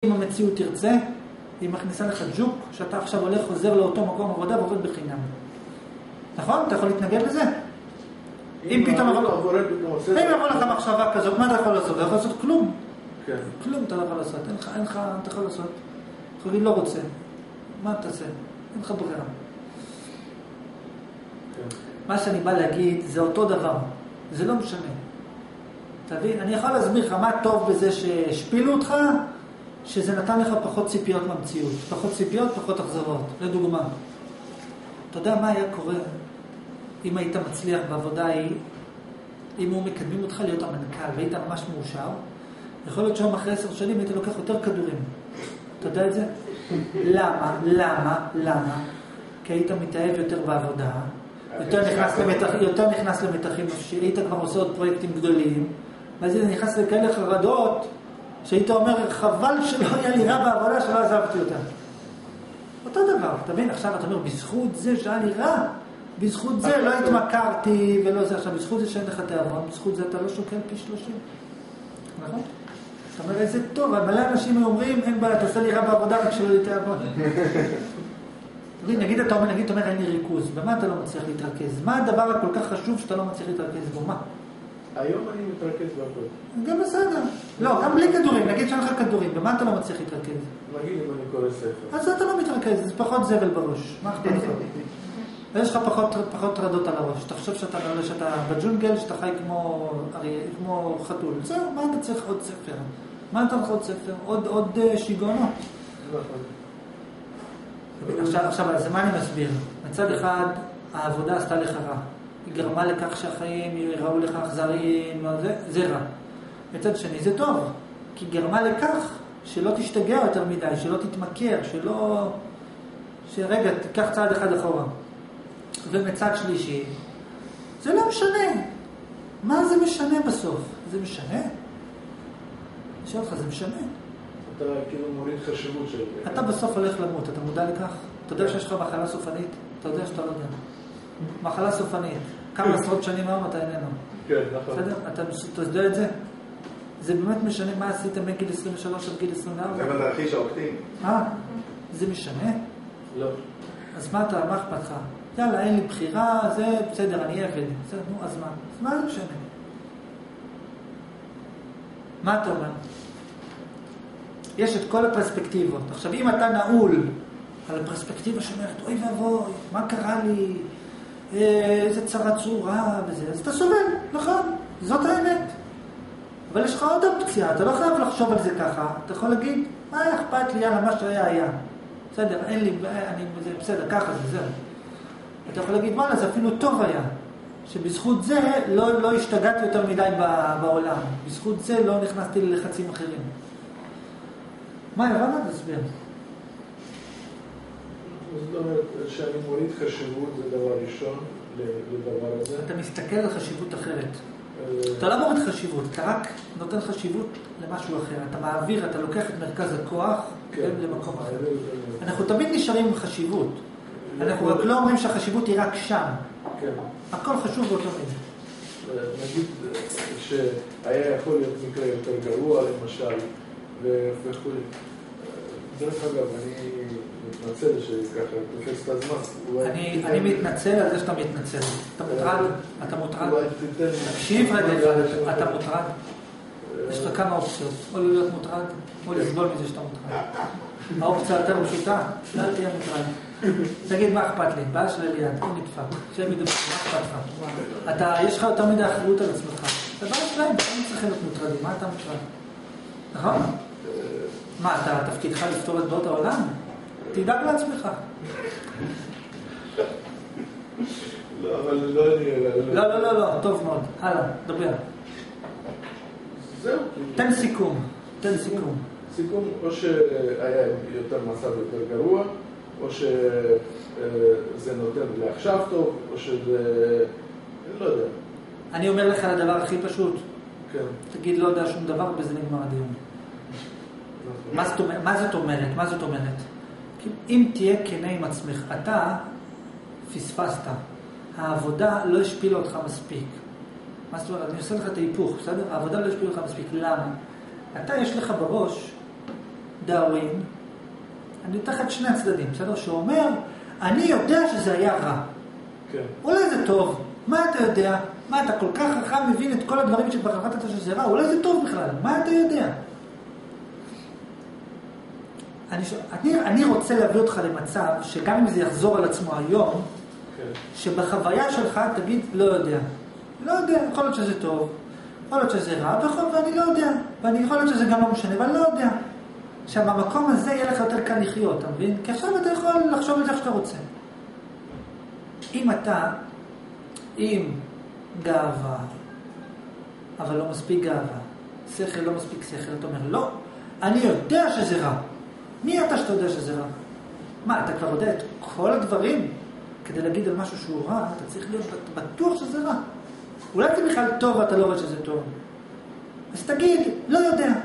אם המציאות תרצה, היא מכניסה לך ג'וק, שאתה עכשיו הולך, חוזר לאותו מקום עבודה ועובד בחינם. נכון? אתה יכול להתנגד לזה? אם פתאום יבוא לך מחשבה כזאת, מה אתה יכול לעשות? אתה יכול לעשות כלום. כלום אתה לא יכול לעשות. אין לך, אתה יכול לעשות. אתה יכול לא רוצה. מה אתה עושה? אין לך ברירה. מה שאני בא להגיד, זה אותו דבר. זה לא משנה. תבין, אני יכול להסביר לך מה טוב בזה שהשפילו אותך, שזה נתן לך פחות ציפיות מהמציאות. פחות ציפיות, פחות אכזבות. לדוגמה. אתה יודע מה היה קורה אם היית מצליח בעבודה ההיא, אם הוא מקדמים אותך להיות המנכ"ל והיית ממש מאושר, יכול להיות שהיום אחרי 10 שנים היית לוקח יותר כדורים. אתה יודע את זה? למה? כי היית מתאהב יותר בעבודה, יותר נכנס למתחים נפשי, היית כבר עושה עוד פרויקטים גדולים, ואז היית נכנס לכאלה חרדות, שהיית אומר, חבל שלא היה לי רע בעבודה שלא עזבתי אותה. אותו דבר, אתה מבין? עכשיו אתה אומר, בזכות זה שהיה לי רע, בזכות זה לא התמכרתי ולא זה. עכשיו, בזכות זה שאין לך תיאבון, בזכות זה אתה לא שוקל פי 30. נכון? זאת אומרת, זה טוב, מלא אנשים אומרים, אין בעיה, אתה עושה לי רע בעבודה רק שלא לי תיאבון. נגיד אתה אומר, אין לי ריכוז, במה אתה לא מצליח להתרכז? מה הדבר הכל כך חשוב שאתה לא מצליח להתרכז בו? מה? היום אני מתרכז בהכל. גם בסדר. לא, גם בלי כדורים, נגיד שאין לך כדורים, במה אתה לא מצליח להתרכז? נגיד אם אני קורא ספר. אז אתה לא מתרכז, זה פחות זבל בראש. מה אכפת לך? ויש לך פחות רדות על הראש. אתה חושב שאתה בג'ונגל, שאתה חי כמו חתול. זהו, מה אתה צריך עוד ספר? מה אתה צריך עוד ספר? עוד שיגעונות. עכשיו, אז מה אני מסביר? מצד אחד, העבודה עשתה לך רע. היא גרמה לכך שהחיים יראו לך אכזריים, זה רע. מצד שני, זה טוב. כי גרמה לכך שלא תשתגע יותר מדי, שלא תתמכר, שרגע, תיקח צעד אחד אחורה. ומצד שלישי, זה לא משנה. מה זה משנה בסוף? זה משנה? אני שואל אותך, זה משנה? אתה כאילו מוריד חשיבות של... אתה בסוף הולך למות, אתה מודע לכך? אתה יודע שיש לך מחלה סופנית? אתה יודע שאתה לא יודע. מחלה סופנית. כמה עשרות שנים היום אתה איננו. כן, נכון. אתה יודע את זה? זה באמת משנה מה עשיתם מגיל 23 עד גיל 24? זה בתרחיש האופטימי. זה משנה? לא. אז מה אכפת לך? יאללה, אין לי בחירה, זה בסדר, אני עבד. בסדר, נו, אז מה? אז מה זה משנה? מה אתה אומר? יש את כל הפרספקטיבות. עכשיו, אם אתה נעול על הפרספקטיבה שאומרת, אוי ואבוי, מה קרה לי? איזה צרה צורה וזה, אז אתה סובל, נכון? זאת האמת. אבל יש לך עוד אופציה, אתה לא חייב לחשוב על זה ככה. אתה יכול להגיד, מה אכפת לי, יאללה, מה שהיה היה. בסדר, אין לי, בסדר, ככה זה, זהו. אתה יכול להגיד, מה, זה אפילו טוב היה. שבזכות זה לא השתגעתי יותר מדי בעולם. בזכות זה לא נכנסתי ללחצים אחרים. מה, ירמה, תסביר. זאת אומרת, שאני מוריד חשיבות זה דבר ראשון לדבר הזה. אתה מסתכל על חשיבות אחרת. אתה לא מוריד חשיבות, אתה רק נותן חשיבות למשהו אחר. אתה מעביר, אתה לוקח את מרכז הכוח למקום אחר. אנחנו תמיד נשארים עם חשיבות. אנחנו רק לא אומרים שהחשיבות היא רק שם. הכל חשוב באותו מידה. נגיד שהיה יכול להיות מקרה יותר גרוע, למשל, וכו'. דרך אגב, אני מתנצל שככה תופס את הזמן. אני מתנצל על זה שאתה מתנצל. אתה מוטרד? אתה מוטרד? תקשיב רגע, אתה מוטרד? יש לך כמה אופציות. או להיות מוטרד, או לסבול מזה שאתה מוטרד. האופציה יותר פשוטה, לא תהיה מוטרד. תגיד, מה אכפת לי? בעיה של אליעד, הוא נדפק. שהם ידעו, מה אכפת לך? יש לך יותר מדי אחריות על עצמך. זה בעיה שלהם, הם צריכים להיות מוטרדים. מה אתה מוטרד? נכון? מה, אתה תפקידך לפתור את בעיות העולם? תדאג לעצמך. לא, אבל לא נראה. לא, טוב מאוד. הלאה, דבר. זהו. תן סיכום. סיכום, או שהיה יותר מצב יותר גרוע, או שזה נותן לעכשיו טוב, או שזה... אני לא יודע. אני אומר לך לדבר הכי פשוט. כן. תגיד, לא יודע שום דבר, בזה נגמר הדיון. מה זאת אומרת? אם תהיה כנה עם עצמך, אתה פספסת. העבודה לא השפילה אותך מספיק. מה זאת אומרת? אני עושה לך את ההיפוך, בסדר? העבודה לא השפילה אותך מספיק. למה? אתה יש לך בראש דאווין, אני אתן לך את שני הצדדים, בסדר? שהוא אומר, אני יודע שזה היה רע. כן. אולי זה טוב. מה אתה יודע? מה אתה כל כך חכם מבין את כל הדברים שבחרת אתה שזה רע? אולי זה טוב בכלל. מה אתה יודע? אני רוצה להביא אותך למצב שגם אם זה יחזור על עצמו היום, כן. שבחוויה שלך תגיד לא יודע. לא יודע, יכול להיות שזה טוב, יכול להיות שזה רע, ואני לא יודע. ואני יכול להיות שזה גם לא משנה, אבל לא יודע. עכשיו, במקום הזה יהיה לך יותר קל לחיות, אתה מבין? כי עכשיו אתה יכול לחשוב על זה שאתה רוצה. אם אתה עם גאווה, אבל לא מספיק גאווה, שכל לא מספיק שכל, אתה אומר, לא, אני יודע שזה רע. מי אתה שאתה יודע שזה רע? מה, אתה כבר יודע את כל הדברים? כדי להגיד על משהו שהוא רע, אתה צריך להיות בטוח שזה רע. אולי זה בכלל טוב ואתה לא רואה שזה טוב. אז תגיד, לא יודע.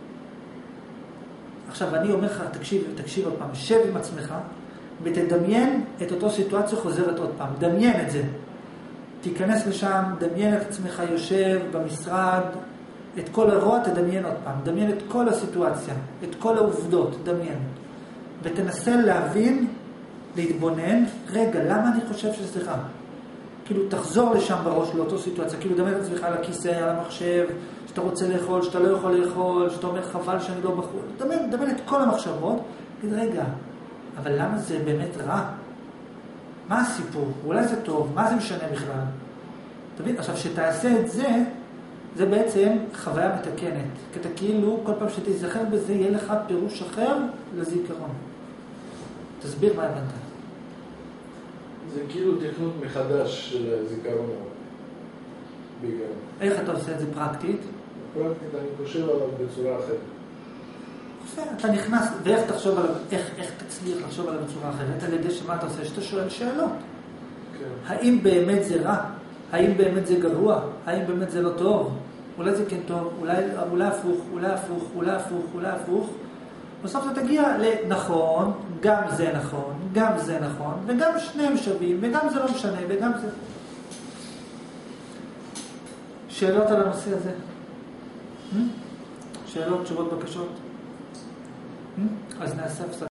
עכשיו, אני אומר לך, תקשיב עוד פעם, שב עם עצמך, ותדמיין את אותו סיטואציה חוזרת עוד פעם. דמיין את זה. תיכנס לשם, דמיין את עצמך יושב במשרד, את כל הרוע תדמיין עוד פעם. דמיין את כל הסיטואציה, את כל העובדות, דמיין. ותנסה להבין, להתבונן, רגע, למה אני חושב שזה רע? כאילו, תחזור לשם בראש, לאותו סיטואציה. כאילו, דמיין את עצמך על הכיסא, על המחשב, שאתה רוצה לאכול, שאתה לא יכול לאכול, שאתה אומר חבל שאני לא בחול. דמיין את כל המחשבות, תגיד, רגע, אבל למה זה באמת רע? מה הסיפור? אולי זה טוב, מה זה משנה בכלל? תבין, עכשיו, שתעשה את זה, זה בעצם חוויה מתקנת. כי אתה כאילו, כל פעם שתזכר בזה, יהיה לך פירוש אחר לזיכרון. תסביר מה הבנת. זה כאילו תכנות מחדש של הזיכרון. בגלל. איך אתה עושה את זה פרקטית? פרקטית, אני חושב עליו בצורה אחרת. יפה, אתה נכנס, ואיך תחשוב עליו, איך תצליח לחשוב עליו בצורה אחרת? על ידי שמה אתה עושה? שאתה שואל שאלות. כן. האם באמת זה רע? האם באמת זה גרוע? האם באמת זה לא טוב? אולי זה כן טוב, אולי הפוך, אולי הפוך, אולי הפוך, אולי הפוך. בסוף אתה תגיע לנכון, גם זה נכון, גם זה נכון, וגם שניהם שווים, וגם זה לא משנה, וגם זה... שאלות על הנושא הזה? שאלות, תשובות, בקשות? אז נעשה הפסקה.